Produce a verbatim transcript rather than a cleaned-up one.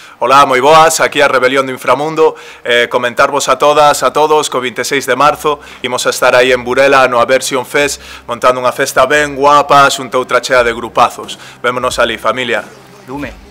Ola, moi boas, aquí a Rebelión do Inframundo. eh, Comentarvos a todas, a todos, que o vinte e seis de marzo imos a estar aí en Burela no Aversion Fest, montando unha festa ben guapa, xunto outra chea de grupazos. Vémonos ali, familia. Lume.